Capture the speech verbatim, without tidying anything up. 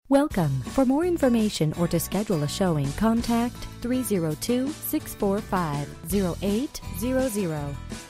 Welcome. For more information or to schedule a showing, contact three zero two, six four five, zero eight zero zero.